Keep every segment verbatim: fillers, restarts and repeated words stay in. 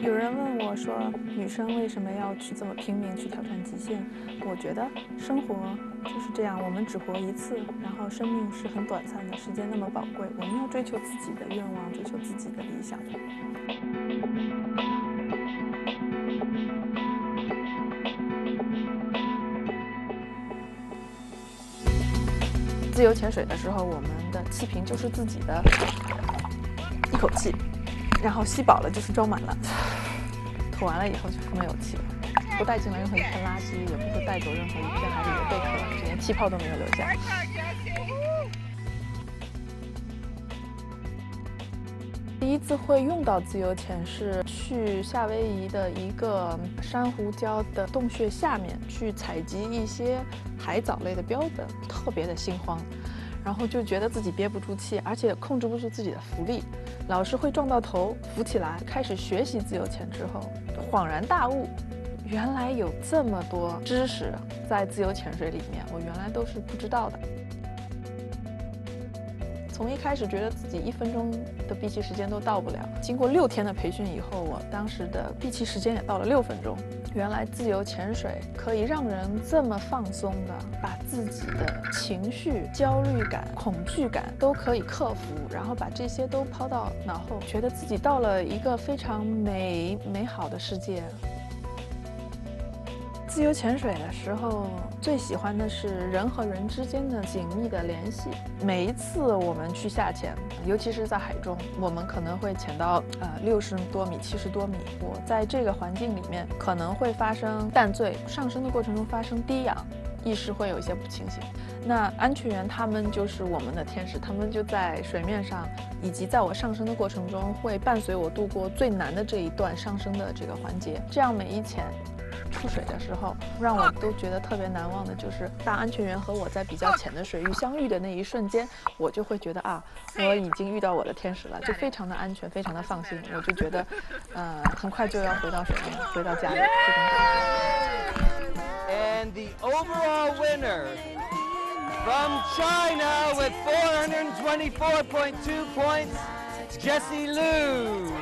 有人问我说，女生为什么要去这么拼命去挑战极限？我觉得生活就是这样，我们只活一次，然后生命是很短暂的，时间那么宝贵，我们要追求自己的愿望，追求自己的理想。自由潜水的时候，我们的气瓶就是自己的一口气，然后吸饱了就是装满了，吐完了以后就没有气了，不带进来任何一片垃圾，也不会带走任何一片海里的贝壳，就连气泡都没有留下。第一次会用到自由潜是去夏威夷的一个珊瑚礁的洞穴下面去采集一些海藻类的标本，特别的心慌，然后就觉得自己憋不住气，而且控制不住自己的浮力，老是会撞到头，浮起来。开始学习自由潜之后，恍然大悟，原来有这么多知识在自由潜水里面，我原来都是不知道的。从一开始觉得自己一分钟的闭气时间都到不了，经过六天的培训以后，我当时的闭气时间也到了六分钟。原来自由潜水可以让人这么放松的，把自己的情绪、焦虑感、恐惧感都可以克服，然后把这些都抛到脑后，觉得自己到了一个非常美美好的世界。自由潜水的时候，最喜欢的是人和人之间的紧密的联系。每一次我们去下潜，尤其是在海中，我们可能会潜到呃六十多米、七十多米。我在这个环境里面可能会发生淡醉，上升的过程中发生低氧，意识会有一些不清醒。那安全员他们就是我们的天使，他们就在水面上，以及在我上升的过程中，会伴随我度过最难的这一段上升的这个环节。这样每一潜出水的时候，让我都觉得特别难忘的就是，当安全员和我在比较浅的水域相遇的那一瞬间，我就会觉得啊，我已经遇到我的天使了，就非常的安全，非常的放心。我就觉得，呃，很快就要回到水面，回到家里这种感觉。 And the overall winner from China with four hundred twenty-four point two points, Jessie Liu.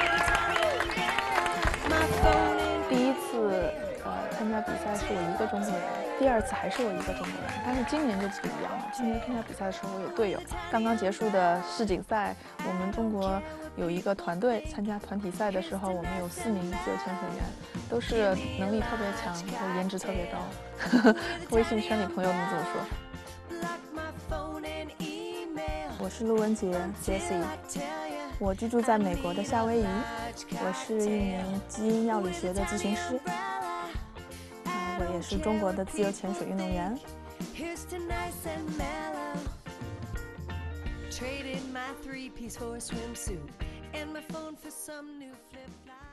第一次呃参加比赛是我一个中国人，第二次还是我一个中国人，但是今年就不一样了。今年参加比赛的时候我有队友，刚刚结束的世锦赛，我们中国有一个团队参加团体赛的时候，我们有四名自由潜水员，都是能力特别强，和颜值特别高。微信圈里朋友们这么说。我是陆文杰 Jessie， 我居住在美国的夏威夷，我是一名基因药理学的咨询师，呃、我也是中国的自由潜水运动员。Traded my three-piece for a swimsuit and my phone for some new flip-flop.